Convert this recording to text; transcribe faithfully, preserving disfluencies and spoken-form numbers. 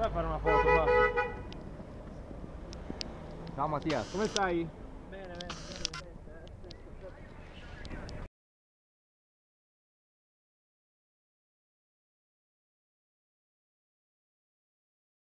Vai a fare una foto, va. Ciao Mattia, come stai?